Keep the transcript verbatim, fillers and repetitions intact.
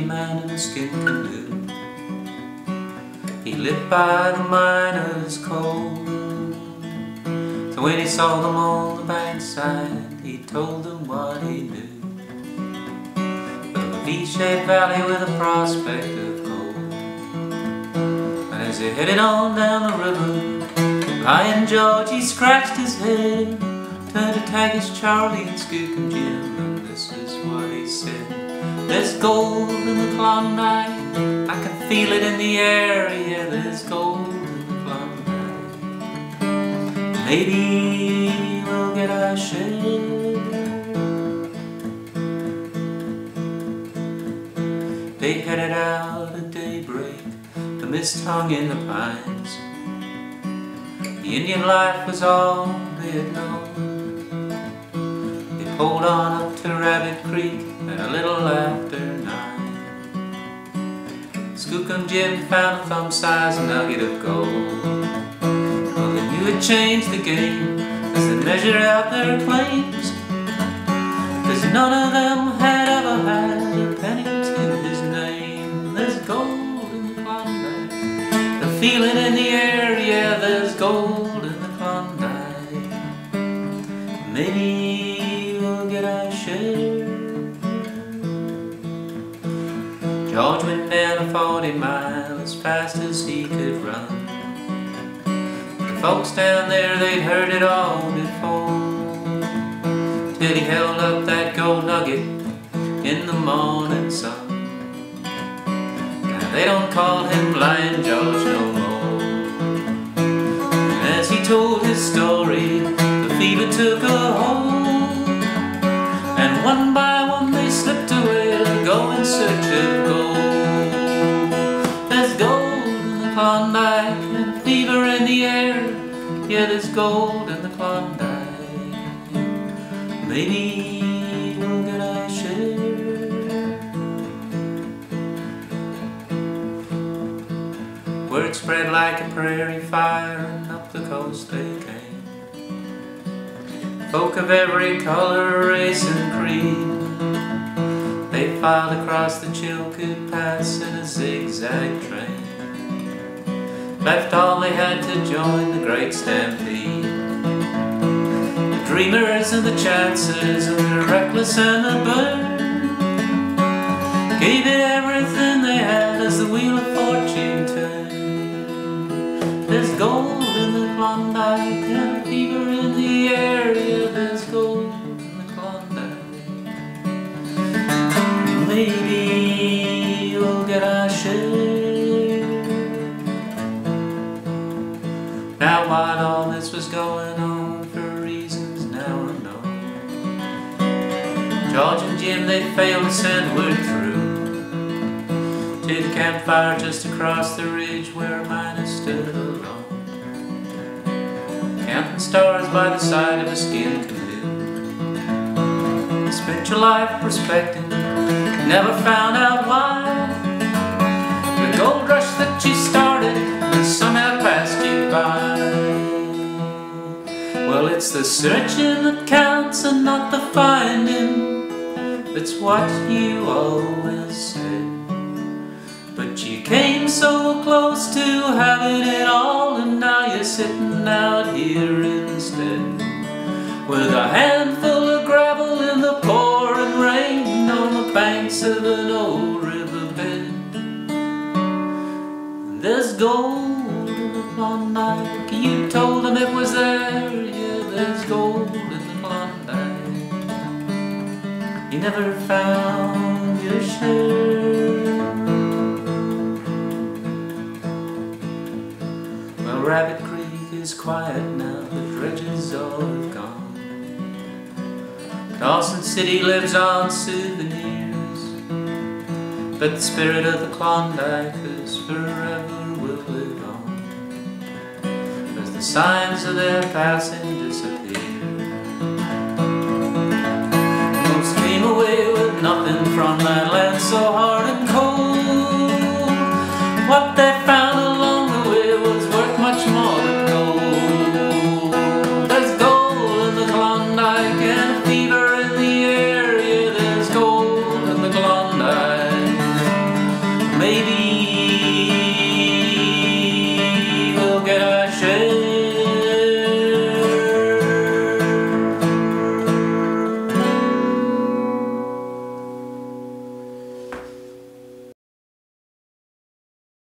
man in a skin canoe. He lived by the miners' coal. So when he saw them on the bankside, he told them what he knew. Of a V-shaped valley with a prospect of gold. And as he headed on down the river, Lion George, he scratched his head, turned to Tagish, Charlie and Skookum Jim, and this is what he said. There's gold in the Klondike, I can feel it in the air, yeah, there's gold in the Klondike. Maybe we'll get our share. They headed out at daybreak, the mist hung in the pines. The Indian life was all they had known. They pulled on up to Rabbit Creek at a little after nine. Skookum Jim found a thumb-sized nugget of gold. Well, they knew it changed the game as they measured out their claims, 'cause none of them had ever had a penny to his name. There's gold in the Klondike, the feeling in the air, yeah, there's gold in the Klondike. Maybe we'll get our share. George went down a forty mile as fast as he could run. The folks down there, they'd heard it all before, till he held up that gold nugget in the morning sun. Now they don't call him Lion George no more. And as he told his story, the fever took a hold, and one by one they slipped away to go in search of gold. There's gold in the Klondike and fever in the air, yeah, there's gold in the Klondike. Maybe we'll get our share. Word spread like a prairie fire, and up the coast they came. Folk of every color, race and creed, they filed across the Chilkoot Pass in a zigzag train. Left all they had to join the great stampede. The dreamers and the chancers, and the reckless and the burn, gave it everything they had as the wheel of fortune turned. There's gold in the Klondike and fever in the air, yeah, there's gold in the Klondike. Maybe we'll get our share. Now while all this was going on, for reasons now unknown, George and Jim, they failed to send word through to the campfire just across the ridge where a miner stood alone, counting stars by the side of a skin canoe. He spent your life prospecting, never found out why the gold rush that you started and somehow passed you by. Well, it's the searching that counts and not the finding, that's what you always said. But you came so close to having it all, and now you're sitting out here instead, with a handful of gravel in the pouring rain on the banks of an old riverbed. There's gold in the Klondike, you told them it was there, yeah, there's gold in the Klondike. You never found your share. Well, Rabbit Creek is quiet now, the dredges all have gone. Dawson City lives on souvenirs, but the spirit of the Klondike is forever will live on, as the signs of their passing disappear. Most came away with nothing from that land so hard and